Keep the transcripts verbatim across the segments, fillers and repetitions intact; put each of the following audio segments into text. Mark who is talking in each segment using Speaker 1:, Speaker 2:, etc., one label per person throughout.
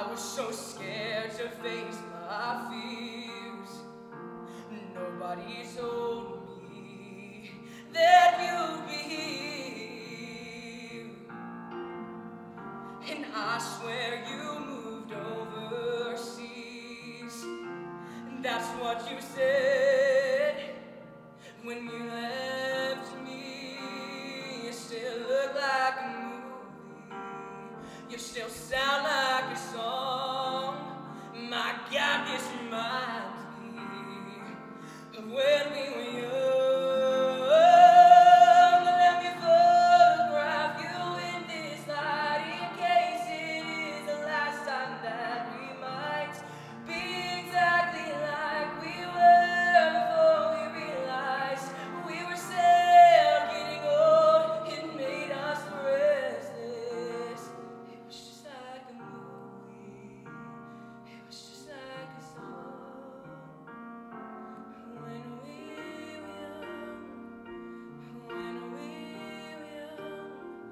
Speaker 1: was so scared to face my fears. Nobody told me that you'd be here. And I swear you moved overseas. That's what you said when you left me. You still look like a movie. You still sound like a song. My God, this reminds me of when we were young. Let me photograph you in this light in case it is the last time that we might be exactly like we were before we realized we were still getting old. It made us restless. It was just like a movie. It was just like a song. When we were young, when we were young.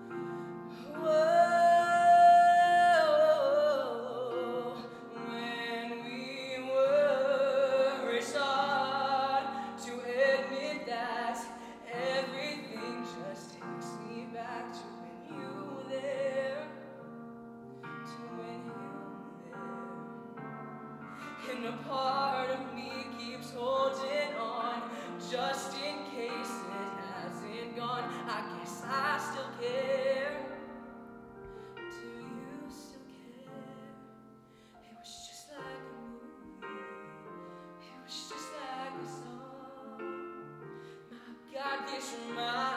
Speaker 1: Whoa, when we were. It's hard to admit that everything just takes me back to when you were there, to when you were there. And a part of me keeps holding on, just in case it hasn't gone. I guess I still care. Do you still care? It was just like a movie. It was just like a song. My God, this reminds